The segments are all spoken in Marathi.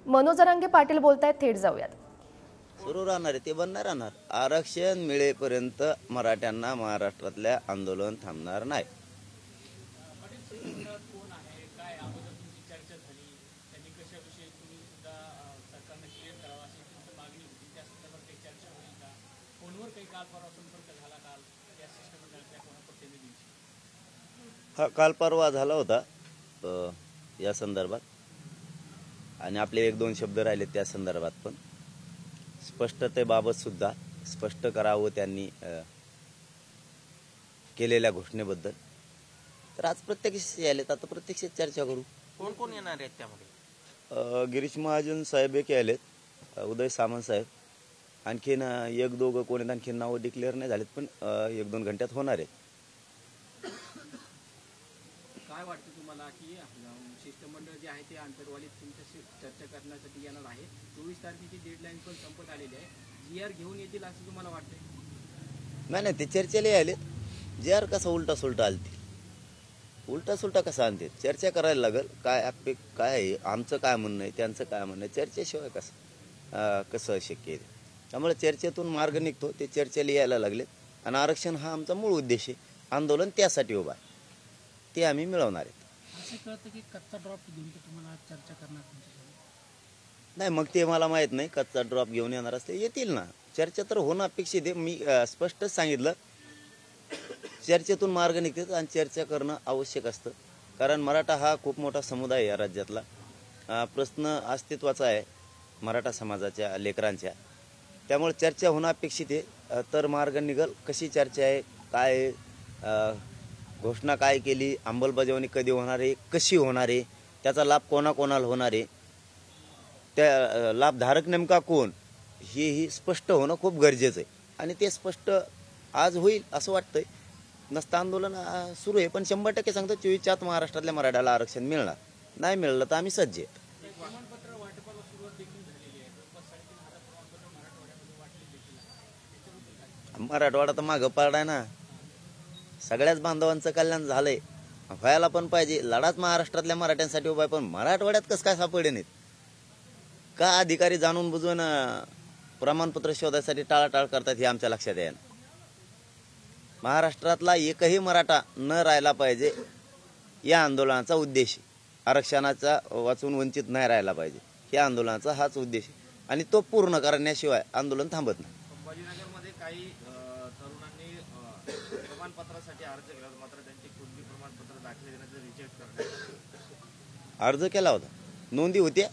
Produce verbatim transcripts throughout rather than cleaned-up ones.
मनोज जरांगे पाटील बोलतायत, थेट जाऊयात. सुरू राहणार आहे ते बंद नाही राहणार. आरक्षण मिळेपर्यंत मराठ्यांना महाराष्ट्रातल्या आंदोलन थांबणार नाही. हा काल परवा झाला होता या संदर्भात, आणि आपले एक दोन शब्द राहिले त्या संदर्भात पण. स्पष्टतेबाबत सुद्धा स्पष्ट करावं त्यांनी केलेल्या घोषणेबद्दल. तर आज प्रत्यक्ष आलेत, आता प्रत्यक्ष चर्चा करू. कोण कोण येणार आहेत त्यामध्ये? गिरीश महाजन साहेब एक आलेत, उदय सामंत साहेब, आणखीन एक दोघं कोणी आणखीन नावं डिक्लेअर नाही झालेत, पण एक दोन घंट्यात होणार आहेत. काय वाटतं तुम्हाला की शिष्टमंडळ जे आहे ते आंतरवालीत तुमच्याशी चर्चा करण्यासाठी येणार आहे? चोवीस तारखेची डेडलाईन पण संपत आलेली आहे. जी आर घेऊन येतील असं तुम्हाला वाटतंय? नाही नाही, ते चर्चेला आलेत. जी आर कसा उलटा सुलटा आलती, उलटा सुलटा कसा आणते? चर्चा करायला लागल. काय आपले काय आहे, आमचं काय म्हणणं आहे, त्यांचं काय म्हणणं आहे, चर्चेशिवाय कसं कसं शक्य आहे? त्यामुळे चर्चेतून मार्ग निघतो. ते चर्चेला यायला लागले, आणि आरक्षण हा आमचा मूळ उद्देश आहे. आंदोलन त्यासाठी उभा आहे, ते आम्ही मिळवणार आहेत. असं कळतं की कच्चा ड्रॉप घेऊन तुम्हाला चर्चा करणार नाही, मग ते मला माहीत नाही. कच्चा ड्रॉप घेऊन येणार असते येतील ना. चर्चा तर होणं अपेक्षित आहे. मी स्पष्टच सांगितलं, चर्चेतून मार्ग निघतात आणि चर्चा करणं आवश्यक असतं. कारण मराठा हा खूप मोठा समुदाय आहे या राज्यातला. प्रश्न अस्तित्वाचा आहे मराठा समाजाच्या लेकरांच्या. त्यामुळे चर्चा होणं अपेक्षित आहे. तर मार्ग निघल. कशी चर्चा आहे, काय घोषणा काय केली, अंमलबजावणी कधी होणार आहे, कशी होणार आहे, त्याचा लाभ कोणाकोणाला होणार आहे, त्या लाभधारक नेमका कोण, हेही स्पष्ट होणं खूप गरजेचं आहे. आणि ते स्पष्ट आज होईल असं वाटतंय. नसतं आंदोलन सुरू आहे, पण शंभर टक्के सांगतो चोवीसच्या आत महाराष्ट्रातल्या मराठ्याला आरक्षण मिळणार. नाही मिळलं तर आम्ही सज्ज आहे. मराठवाडा तर मागं पडलाय ना. सगळ्याच बांधवांचं कल्याण झालंय, व्हायला पण पाहिजे. लढाच महाराष्ट्रातल्या मराठ्यांसाठी उभा आहे, पण मराठवाड्यात कसं काय सापडे नाहीत का? अधिकारी जाणून बुजून प्रमाणपत्र शोधासाठी टाळाटाळ करतात हे आमच्या लक्षात आहे. महाराष्ट्रातला एकही मराठा न राहायला पाहिजे, या आंदोलनाचा उद्देश. आरक्षणाचा वाचून वंचित नाही राहायला पाहिजे, या आंदोलनाचा हाच उद्देश, आणि तो पूर्ण करण्याशिवाय आंदोलन थांबत नाही. संभाजीनगरमध्ये काही तरुणांनी प्रमाणपत्रासाठी अर्ज केला, मात्र त्यांचे कुणबी प्रमाणपत्र दाखले देण्याचं रिजेक्ट करण्यात. अर्ज केला होता, नोंदी होत्या.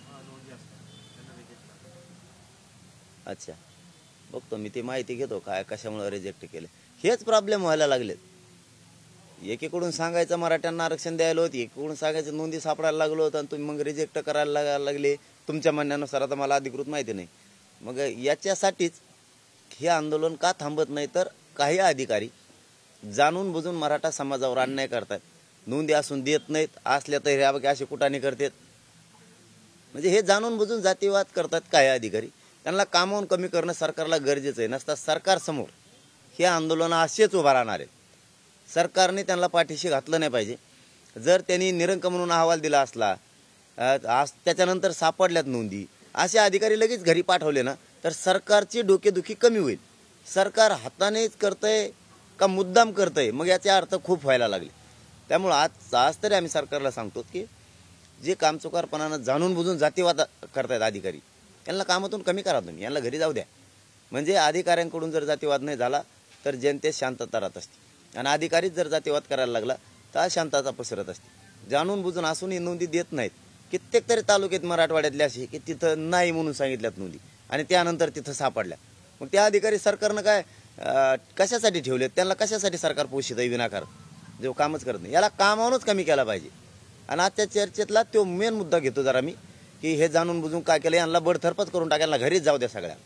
अच्छा, बघतो मी, ती माहिती घेतो काय कशामुळे रिजेक्ट केले. हेच प्रॉब्लेम व्हायला लागलेत. एकीकडून सांगायचं मराठ्यांना आरक्षण द्यायला होती, एकीकडून सांगायचं नोंदी सापडायला लागलो होतं, आणि तुम्ही मग रिजेक्ट करायला लागले तुमच्या म्हणण्यानुसार. आता मला अधिकृत माहिती नाही. मग याच्यासाठीच हे आंदोलन का थांबत नाही, तर काही अधिकारी जाणून बुजून मराठा समाजावर अन्याय करतात. नोंदी असून देत नाहीत, असल्या तर ह्या बघा असे कुटाने करतात. म्हणजे हे जाणून बुजून जातीवाद करतात काही अधिकारी. त्यांना कामावून कमी करणं सरकारला गरजेचं आहे. नसता सरकारसमोर हे आंदोलन असेच उभा राहणार आहे. सरकारने त्यांना पाठीशी घातलं नाही पाहिजे. जर त्यांनी निरंक म्हणून अहवाल दिला असला, आज त्याच्यानंतर सापडल्यात नोंदी, असे अधिकारी लगेच घरी पाठवले ना, तर सरकारची डोकेदुखी कमी होईल. सरकार हातानेच करतंय का मुद्दाम करतंय, मग याचे अर्थ खूप व्हायला लागले. त्यामुळं आज आज तरी आम्ही सरकारला सांगतो की जे कामचुकारपणानं जाणून बुजून जातीवाद करतायत अधिकारी, यांना कामातून कमी करा तुम्ही, यांना घरी जाऊ द्या. म्हणजे अधिकाऱ्यांकडून जर जातीवाद नाही झाला तर जनतेत शांतता राहत असते, आणि अधिकारीच जर जातीवाद करायला लागला तर अशांतता पसरत असते. जाणून बुजून असूनही नोंदी देत नाहीत. कित्येक तरी तालुक्यात मराठवाड्यातले असे की तिथं नाही म्हणून सांगितल्यात नोंदी, आणि त्यानंतर तिथं सापडल्या. मग त्या अधिकारी सरकारनं काय कशासाठी ठेवलेत, त्यांना कशासाठी सरकार पोषित आहे विनाकार, जो कामच करत नाही. याला कामावूनच कमी केला पाहिजे. आणि आजच्या चर्चेतला तो मेन मुद्दा घेतो जरा मी, की हे जाणून बुजून काय केलं, यांना बडथरपत करून टाकायला घरीच जाऊ द्या सगळ्या.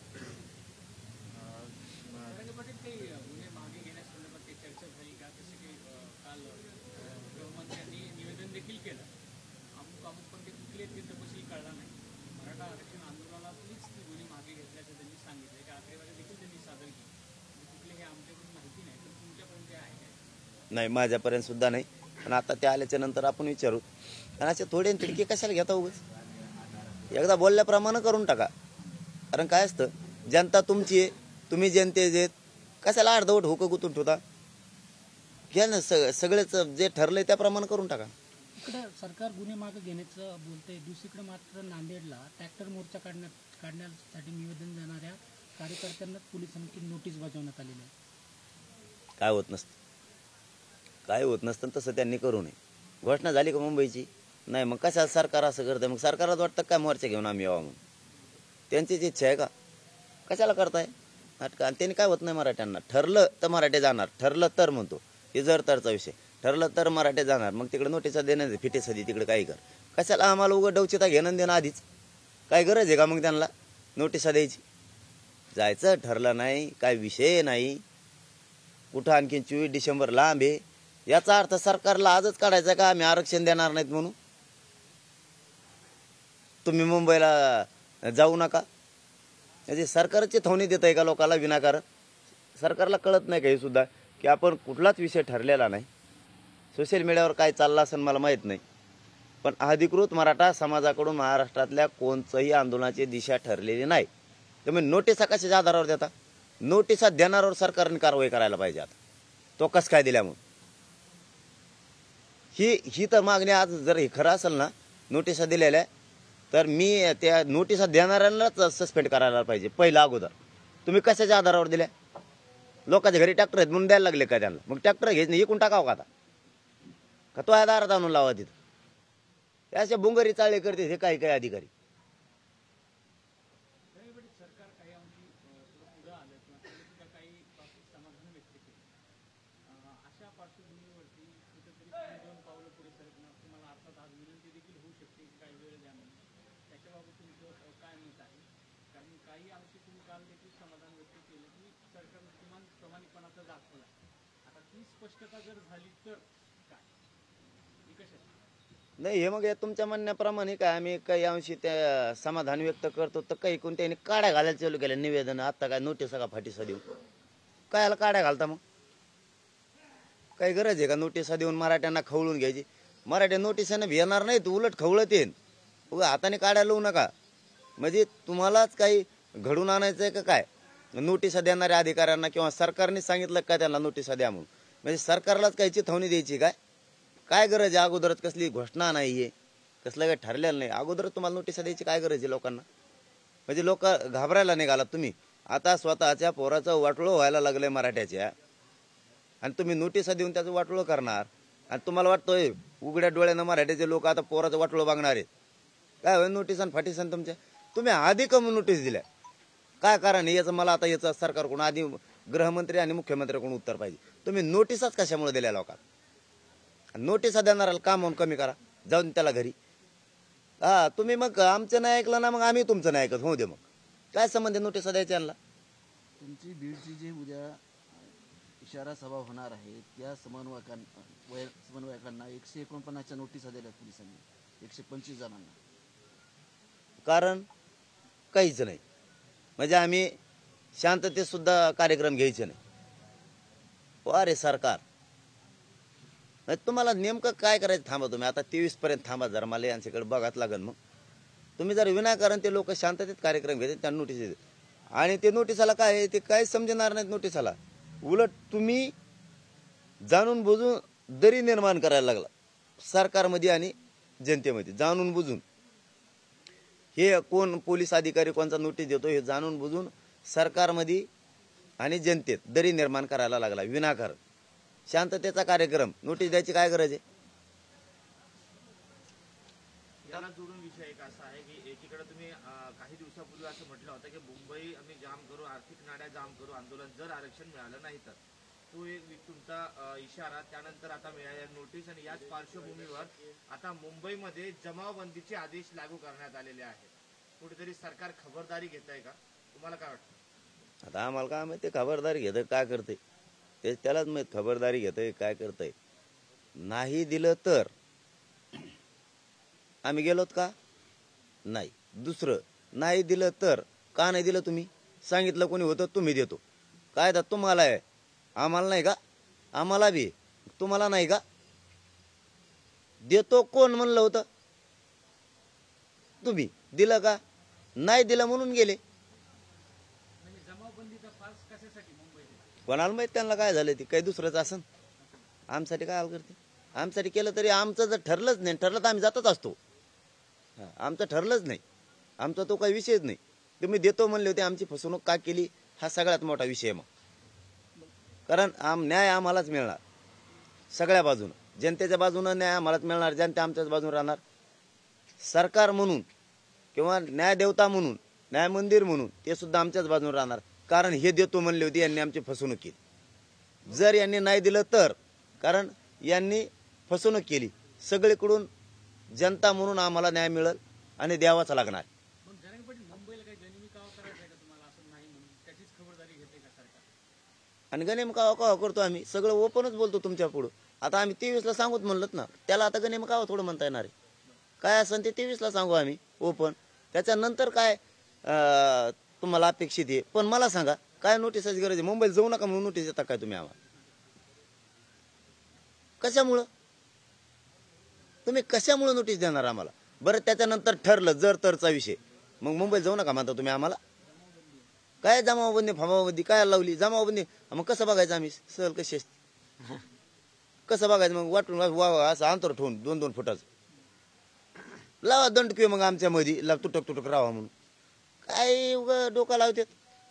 नाही, माझ्यापर्यंत सुद्धा नाही, पण आता ते आल्याच्या नंतर आपण विचारू. आणि असे थोडे तिडके कशाला घेता उगाच. एकदा बोलल्याप्रमाणे करून टाका. कारण काय असतं, जनता तुमची आहे, तुम्ही जनतेचे आहेत, कशाला अर्धवट हुकं गुतून ठेवता. घ्या ना, स सगळेच जे ठरलंय त्याप्रमाणे करून टाका. इकडे सरकार गुन्हे मागे घेण्याचं बोलतंय, दुसरीकडे मात्र नांदेडला ट्रॅक्टर मोर्चा काढण्यात काढण्यासाठी निवेदन देणाऱ्या कार्यकर्त्यांना पोलिसांची नोटीस बजावण्यात आलेली आहे. काय होत नसतं, काय होत नसतं तसं त्यांनी करू नये. घोषणा झाली का मुंबईची? नाही. मग कशा सरकार असं करतं? मग सरकारलाच वाटतं काय मोर्चा घेऊन आम्ही यावं म्हणून? त्यांचीच इच्छा आहे का? कशाला करताय नाटकं? आणि त्यांनी काय होत नाही मराठ्यांना. ठरलं तर मराठे जाणार, ठरलं तर म्हणतो, हे जर तरचा विषय. ठरलं तर मराठे जाणार, मग तिकडे नोटिसा देणं फिटे सदी तिकडे काही कर. कशाला आम्हाला उघड डवचिता घेणं देणं आधीच? काय गरज आहे का मग त्यांना नोटिसा द्यायची? जायचं ठरलं नाही, काय विषय नाही. कुठं आणखीन चोवीस डिसेंबर लांब आहे. याचा अर्थ सरकारला आजच काढायचा का आम्ही आरक्षण देणार नाहीत म्हणून? तुम्ही मुंबईला जाऊ नका म्हणजे सरकारची थवणी देत आहे का लोकांना विनाकारण? सरकारला कळत नाही का हे सुद्धा, की आपण कुठलाच विषय ठरलेला नाही. सोशल मीडियावर काय चाललं असेल मला माहीत नाही, पण अधिकृत मराठा समाजाकडून महाराष्ट्रातल्या कोणत्याही आंदोलनाची दिशा ठरलेली नाही. त्यामुळे नोटिसा कशाच्या आधारावर देता? नोटिसा देणाऱ्यावर सरकारने कारवाई करायला पाहिजे. आता तो कसं काय दिल्या म्हणून ही ही तर मागणी आज जर हे खरं असेल ना, नोटिसा दिलेल्या, तर मी त्या नोटिसा देणाऱ्यांनाच सस्पेंड करायला पाहिजे पहिला अगोदर. तुम्ही कशाच्या आधारावर दिल्या? लोकांच्या घरी ट्रॅक्टर आहेत म्हणून द्यायला लागले का त्यांना? मग ट्रॅक्टर घ्यायचं नाही, इकून टाकावं का आता? का तो आधारात आणून लावा तिथं? अशा बुंगरी चाळे करते हे काही काही अधिकारी. नाही, हे मग तुमच्या म्हणण्याप्रमाणे काय आम्ही काही अंशी त्या समाधान व्यक्त करतो, तर काही कोण त्यांनी काड्या घालायला चालू केल्या निवेदन. आता काय नोटिसा का फाटीसा देऊ? काय याला काड्या घालता? मग काही गरज आहे का नोटिसा देऊन मराठ्यांना खवळून घ्यायची? मराठ्या नोटिसाने भिणार नाहीत, उलट खवळत येईन. उगा हाताने काड्या लावू नका. म्हणजे तुम्हालाच काही घडून आणायचं आहे का काय? नोटिसा देणाऱ्या अधिकाऱ्यांना किंवा सरकारने सांगितलं का त्यांना नोटिसा द्या म्हणून? म्हणजे सरकारलाच काही चिथावणी द्यायची काय? काय गरज आहे? अगोदरच कसली घोषणा नाही आहे, कसलं काही ठरलेलं नाही, अगोदरच तुम्हाला नोटिसा द्यायची काय गरज आहे लोकांना? म्हणजे लोक घाबरायला निघालात तुम्ही. आता स्वतःच्या पोराचं वाटोळं व्हायला लागलंय मराठ्याच्या, आणि तुम्ही नोटिसा देऊन त्याचं वाटोळं करणार. आणि तुम्हाला वाटतोय उघड्या डोळ्यानं मराठ्याचे लोक आता पोराचं वाटोळं बघणार आहेत? काय होय नोटिसन फाटिसन तुमच्या? तुम्ही आधी कमी नोटीस दिल्या काय कारण? याचं मला आता याचं सरकारकडून आधी गृहमंत्री आणि मुख्यमंत्र्याकडून उत्तर पाहिजे. तुम्ही नोटिसाच कशामुळे दिल्या लोकांना? नोटिसा देणाऱ्याला काम म्हणून कमी करा, जाऊन त्याला घरी. हा, तुम्ही मग आमचं नाही ऐकलं ना, मग आम्ही तुमचं नाही ऐकत होऊ दे. मग काय संबंध नोटिसा द्यायच्या यांना? तुमची बीडची जी उद्या इशारा सभा होणार आहे, त्या समन्वयकांना वय समन्वयकांना एकशे एकोणपन्नासच्या नोटिसा दिल्या पोलिसांनी, एकशे पंचवीस जणांना. कारण काहीच नाही. म्हणजे आम्ही शांततेत सुद्धा कार्यक्रम घ्यायचे नाही. अरे सरकार, तुम्हाला नेमकं काय करायचं थांबा. तुम्ही आता तेवीस पर्यंत थांबा जरा, मला यांच्याकडे बघाच लागेल. मग तुम्ही जर विनाकारण ते लोक शांततेत कार्यक्रम घेते, त्यांना नोटीस देते, आणि ते नोटिसाला काय आहे ते काय समजणार नाहीत नोटिसाला. उलट तुम्ही जाणून बुजून दरी निर्माण करायला लागला सरकारमध्ये आणि जनतेमध्ये. जाणून बुजून हे कोण पोलीस अधिकारी कोणचा नोटीस देतो हे जाणून बुजून सरकारमध्ये आणि जनतेत दरी निर्माण करायला लागला विनाकारण. शांततेचा कार्यक्रम नोटीस द्यायची काय गरज आहे? याला जोडून विषय एक असा आहे की एकीकडे तुम्ही काही दिवसापूर्वी असं म्हटलं होतं की मुंबई आम्ही जाम करू, आर्थिक नाड्या जाम करू आंदोलन, जर आरक्षण मिळालं नाही तर. तो एक तुमचा इशारा त्यानंतर आता मिळालेल्या नोटीस, आणि याच पार्श्वभूमीवर आता मुंबईमध्ये जमावबंदीचे आदेश लागू करण्यात आलेले आहेत. कुठेतरी सरकार खबरदारी घेत आहे का? तुम्हाला काय वाटतं? आता आम्हाला काय माहिती खबरदारी घेतं काय करते ते, त्यालाच माहित खबरदारी घेतंय काय करतंय. नाही दिलं तर आम्ही गेलोत का? नाही. दुसरं, नाही दिलं तर का नाही दिलं? तुम्ही सांगितलं कोणी होतं, तुम्ही देतो. काय तर तुम्हाला आहे, आम्हाला नाही का? आम्हाला बी, तुम्हाला नाही का? देतो कोण म्हणलं होतं? तुम्ही. दिलं का? नाही दिलं म्हणून गेले. म्हणजे जमावबंदीचा फार्स कशासाठी मुंबईत? कोणाला माहित त्यांना काय झालं, ते काही दुसरंच असन. आमसाठी काय हाल करते? आमसाठी केलं तरी आमचं जर ठरलंच नाही, ठरलं तर आम्ही जातच असतो. हा, आमचं ठरलंच नाही, आमचा तो काही विषयच नाही. तुम्ही देतो म्हणले होते, आमची फसवणूक का केली हा सगळ्यात मोठा विषय. मग कारण आम न्याय आम्हालाच मिळणार सगळ्या बाजूनं. जनतेच्या बाजूनं न्याय आम्हालाच मिळणार, जनता आमच्याच बाजून राहणार. सरकार म्हणून किंवा न्यायदेवता म्हणून, न्याय मंदिर म्हणून ते सुद्धा आमच्याच बाजून राहणार. कारण हे देतो म्हणले होते, यांनी आमची फसवणूक केली. जर यांनी नाही दिलं तर, कारण यांनी फसवणूक केली. सगळीकडून जनता म्हणून आम्हाला न्याय मिळेल आणि द्यावाच लागणार. मग जरांगे पाटील मुंबईला काही गनिमी कावा करायचा आहे का तुम्हाला? असं नाही म्हणून त्याचीच खबरदारी घेते का सरकार? आणि गनेम कावा कावा करतो आम्ही, सगळं ओपनच बोलतो तुमच्या पुढं. आता आम्ही तेवीसला सांगूच म्हणलं ना, त्याला आता गनेम कावा थोडं म्हणता येणार आहे? काय असेल ते तेवीसला सांगू आम्ही ओपन. त्याच्यानंतर काय अं, तुम्हाला अपेक्षित आहे. पण मला सांगा, काय नोटिसाची गरज आहे? मुंबईला जाऊ नका म्हणून नोटीस देता काय तुम्ही आम्हाला? कशामुळं तुम्ही कशामुळं नोटीस देणार आम्हाला? बरं, त्याच्यानंतर ठरलं जर तरचा विषय, मग मुंबईला जाऊ नका म्हणता तुम्ही आम्हाला? काय जमावबंदी फमावबंदी काय लावली? जमावबंदी मग कसं बघायचं आम्ही? सहल कशी असते कसं बघायचं? मग वाटून वा असं अंतर ठेवून दोन दोन फुटाचं लावा दंड किंवा मग आमच्या मध्ये ला तुटक तुटक राहा म्हणून काय उगा डोका लावतात.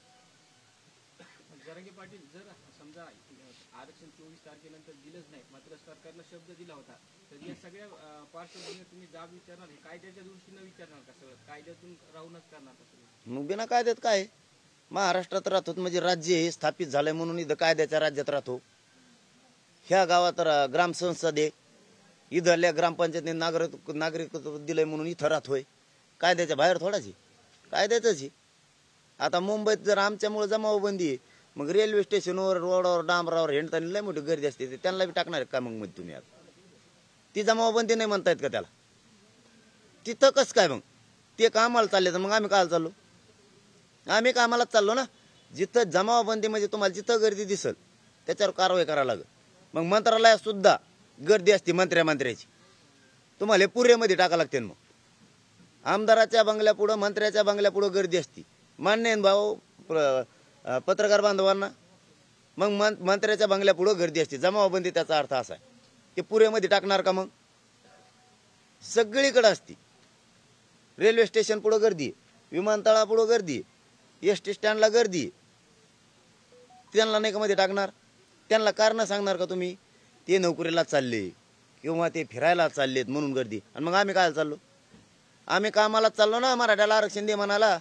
जरांगे पाटील, जर समजा आरक्षण चोवीस तारखेनंतर दिलंच नाही, मात्र सरकारनं शब्द दिला होता, तर या सगळ्या अं, पार्श्वभूमीवर तुम्ही जाब विचारणार, हे कायद्याच्या दृष्टीनं विचारणार का? सगळं कायद्यातून राहूनच करणार का सगळं? मग बिना कायद्यात काय? महाराष्ट्रात राहतो म्हणजे राज्य हे स्थापित झालंय म्हणून इथं कायद्याच्या राज्यात राहतो. ह्या गावात ग्रामसंसद आहे, इथल्या ग्रामपंचायतीने नागरिक नागरिकत्व दिलंय म्हणून इथं राहतोय. कायद्याच्या बाहेर थोडाची, कायद्याचंच आहे. आता मुंबईत जर आमच्यामुळे जमावबंदी आहे, मग रेल्वे स्टेशनवर रोडावर डांबरावर हिंडताना लय मोठी गर्दी असते, त्यांना बी टाकणार का मग मध्ये तुम्ही? आता ती जमावबंदी नाही म्हणतायत का त्याला? तिथं कसं काय? मग ते कामाला चालले तर मग आम्ही कायला चाललो? आम्ही कामालाच चाललो ना. जिथं जमावबंदी म्हणजे तुम्हाला जिथं गर्दी दिसल त्याच्यावर कारवाई करायला लागेल. मग मंत्रालयात सुद्धा गर्दी असते मंत्र्या मंत्र्याची, तुम्हाला पुरेमध्ये टाका लागते. मग आमदाराच्या बंगल्यापुढं मंत्र्याच्या बंगल्यापुढं गर्दी असती. मान्य आहे भाऊ पत्रकार बांधवांना? मग मं मंत्र्याच्या बंगल्यापुढं गर्दी असते. जमावबंदी त्याचा अर्थ असा आहे की पुरेमध्ये टाकणार का? मग सगळीकडे असती. रेल्वे स्टेशन पुढं गर्दी आहे, विमानतळापुढं गर्दी आहे, एस टी स्टँडला गर्दी आहे. त्यांना नाही का मध्ये टाकणार? त्यांना कारण सांगणार का तुम्ही? ते नोकरीला चालले किंवा ते फिरायला चाललेत म्हणून गर्दी. आणि मग आम्ही काय चाललो? आम्ही कामालाच चाललो ना, मराठ्याला आरक्षण दे म्हणाला.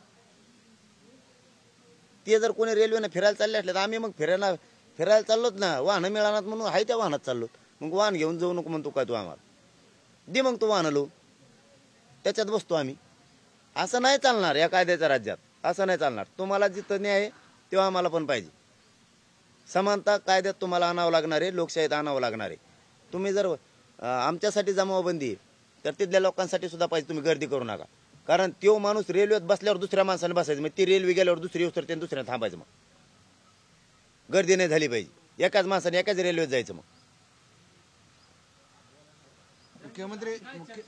ते जर कोणी रेल्वेनं फिरायला चालले असले तर आम्ही मग फिरायला फिरायला चाललोत ना. वाहनं मिळानात म्हणून आहे त्या वाहनात चाललो. मग वाहन घेऊन जाऊ नको म्हणतो काय तू आम्हाला? दे मग तू वाहन लो, त्याच्यात बसतो आम्ही. असं नाही चालणार या कायद्याच्या राज्यात, असं नाही चालणार. तुम्हाला जिथं न्याय आहे तेव्हा आम्हाला पण पाहिजे. समानता कायद्यात तुम्हाला आणावं लागणार आहे, लोकशाहीत आणावं लागणार आहे. तुम्ही जर आमच्यासाठी जमावबंदी आहे तर तिथल्या लोकांसाठी सुद्धा पाहिजे. तुम्ही गर्दी करू नका. कारण तो माणूस रेल्वेत बसल्यावर दुसऱ्या माणसाने बसायचं, मग ती रेल्वे गेल्यावर दुसरी येऊ तर त्याने दुसऱ्या थांबायचं. मग गर्दी नाही झाली पाहिजे. एकाच माणसाने एकाच रेल्वेत जायचं. मग मुख्यमंत्री मुख्य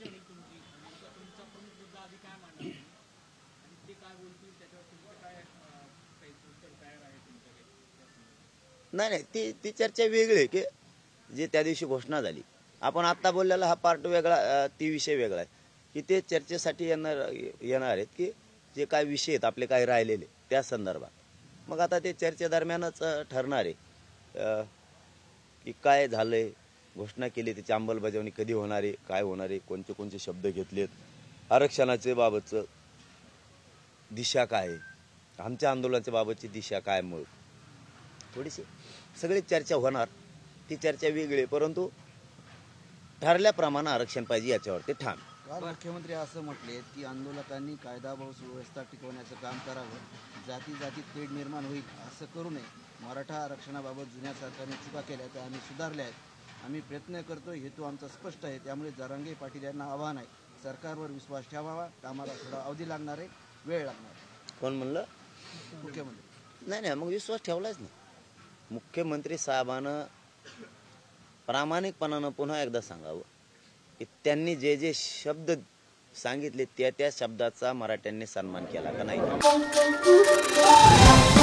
नाही नाही ती ती चर्चा वेगळी आहे की जे त्या दिवशी घोषणा झाली. आपण आत्ता बोललेला हा पार्ट वेगळा, ती विषय वेगळा आहे की ते चर्चेसाठी येणार येणार आहेत की जे काय विषय आहेत आपले काय राहिलेले त्या संदर्भात. मग आता ते चर्चेदरम्यानच ठरणार आहे की काय झालंय, घोषणा केली त्याची अंमलबजावणी कधी होणार आहे, काय होणार आहे, कोणते कोणते शब्द घेतलेत, आरक्षणाचे बाबतचं दिशा काय आहे, आमच्या आंदोलनाच्या बाबतची दिशा काय. मग थोडीशी सगळी चर्चा होणार. ती चर्चा वेगळी, परंतु ठरल्याप्रमाणे आरक्षण पाहिजे याच्यावर ते ठाम. काल मुख्यमंत्री असं म्हटले की आंदोलकांनी कायदा व सुव्यवस्था टिकवण्याचं काम करावं, जाती जातीत तेढ निर्माण होईल असं करू नये. मराठा आरक्षणाबाबत जुन्या सरकारने चुका केल्या त्या आम्ही सुधारल्या आहेत. आम्ही प्रयत्न करतोय, हेतू आमचा स्पष्ट आहे. त्यामुळे जरांगे पाटील यांना आव्हान आहे, सरकारवर विश्वास ठेवावा. कामाला थोडा अवधी लागणार आहे, वेळ लागणार आहे. कोण म्हणलं? मुख्यमंत्री. नाही नाही, मग विश्वास ठेवलाच नाही. मुख्यमंत्री साहेबानं प्रामाणिकपणानं पुन्हा एकदा सांगावं की त्यांनी जे जे शब्द सांगितले त्या त्या शब्दाचा मराठ्यांनी सन्मान केला का नाही?